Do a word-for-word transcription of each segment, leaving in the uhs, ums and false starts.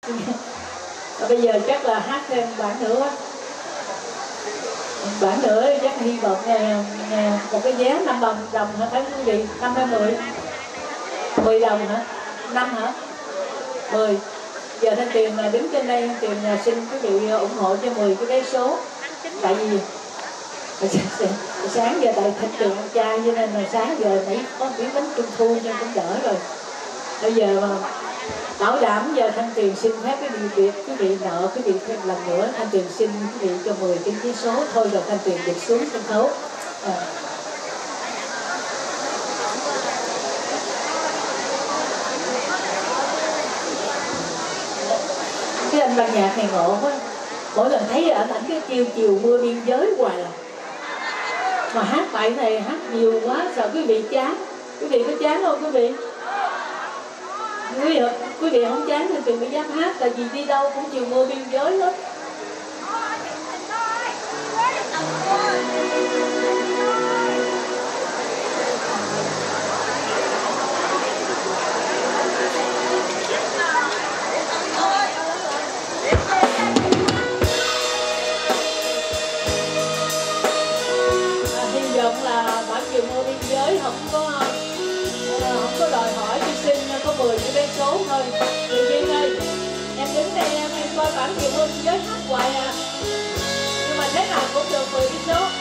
Bây giờ chắc là hát thêm bản nữa. Bản nữa chắc hy vọng là một cái vé năm đồng đồng hả thấy quý vị? Năm hay mười? Mười đồng hả? Năm hả? Mười. Giờ Thanh Tuyền là đứng trên đây, Thanh Tuyền xin quý vị ủng hộ cho mười cái vé số. Tại vì sáng giờ tại Thanh Tuyền ăn chay cho nên là sáng giờ nãy có miếng bánh trung thu nên cũng đỡ rồi. Bây giờ mà bảo đảm giờ Thanh Tuyền xin phép cái điều việc quý vị nợ quý vị thêm lần nữa, Thanh Tuyền xin quý vị cho mười cái vé số thôi rồi Thanh Tuyền được xuống sân khấu. À. Cái anh ban nhạc này ngộ quá, mỗi lần thấy ảnh ảnh cái kêu chiều mưa biên giới hoài à. Mà hát bài này hát nhiều quá sợ quý vị chán. Quý vị có chán không quý vị? Quý vị, quý vị không chán thì Tuyền mới dám hát, tại vì đi đâu cũng chiều mưa biên giới hết. Là bản chiều mưa biên giới không có không có đòi hỏi đi xin có mười cái vé số thôi. Chị Duyên ơi, em đứng đây em em coi bản chiều mưa biên giới hát hoài à, nhưng mà thế nào cũng được mười cái số.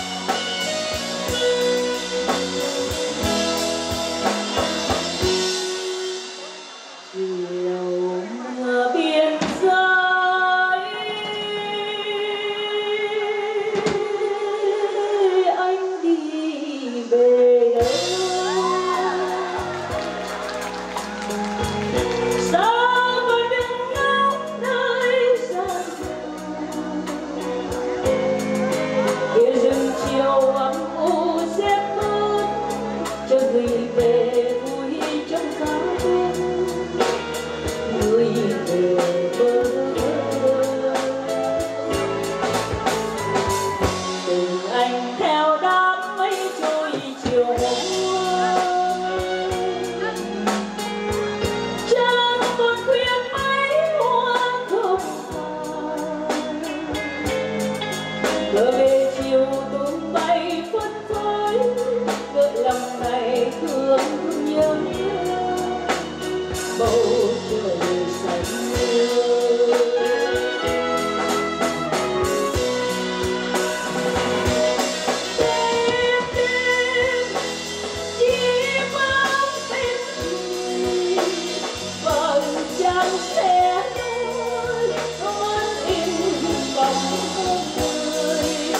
Chiều mưa biên giới anh đi về đâu, sao vẫn đứng ngóng nơi gian kia rừng chiều âm u rét mướt cho người về vui trong cao người về bờ từng anh theo đám mây trôi chiều mưa chân còn khuyên mấy hoa không gỡ về chiều tung bay phất phới gợi lòng này thương nhớ bầu trời xanh mưa. Đêm đêm chỉ mong tên người vầng trăng sẽ nối ơn in vòng người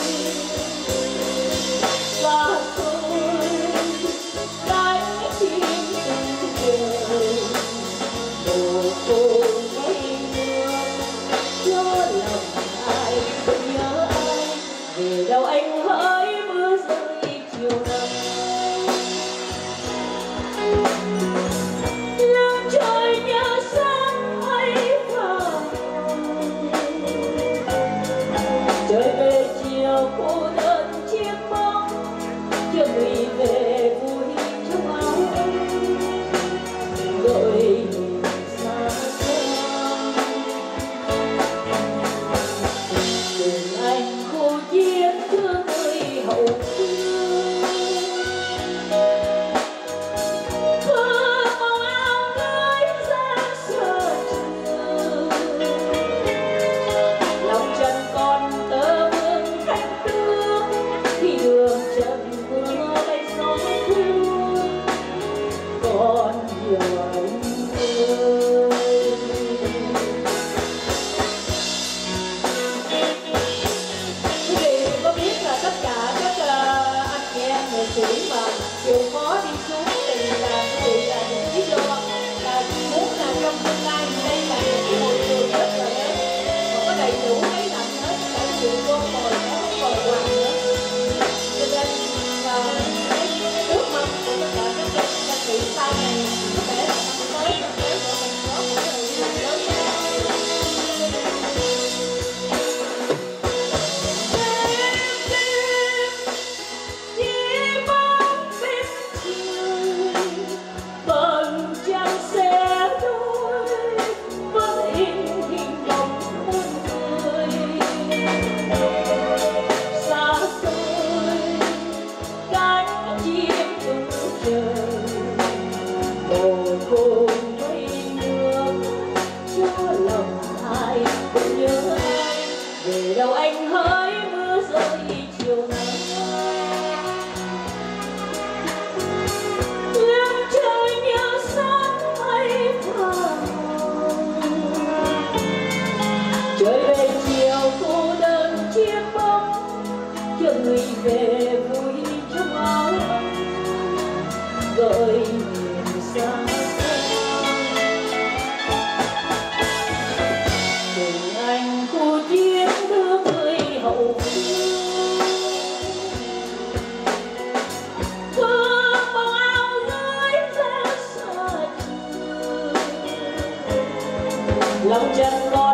và tôi cánh chim từng trời mồ côi mây mưa cho lòng ai nhớ ai về đâu anh hỡi mưa rơi chiều nắng lưng trời nhớ sáng hay lòng trần ngồi